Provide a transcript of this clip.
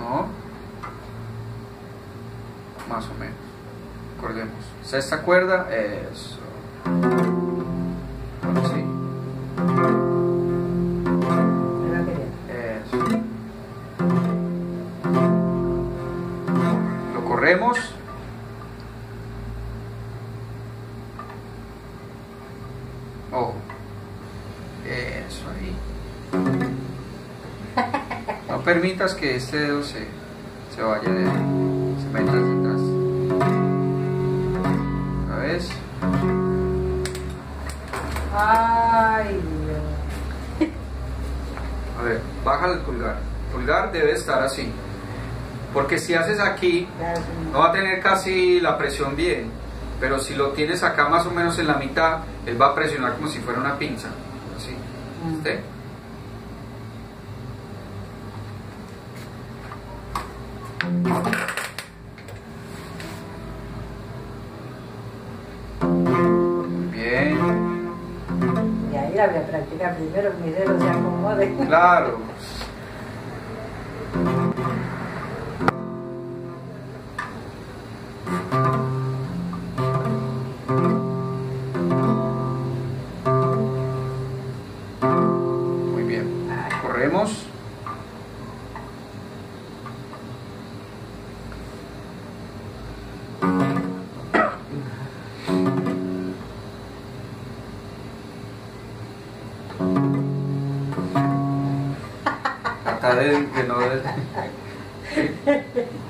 No. Más o menos. Recordemos. Sexta cuerda, eso. Ahora sí. Eso. Lo corremos. Ojo. Eso ahí. No permitas que este dedo se vaya de ahí, se meta hacia atrás. Otra vez. Ay, Dios. A ver, baja el pulgar. El pulgar debe estar así. Porque si haces aquí, no va a tener casi la presión bien. Pero si lo tienes acá más o menos en la mitad, él va a presionar como si fuera una pinza. Así. ¿Viste? Bien. Y ahí la voy a practicar primero, que mis dedos se acomoden. Claro. Muy bien. Corremos. Trata de no...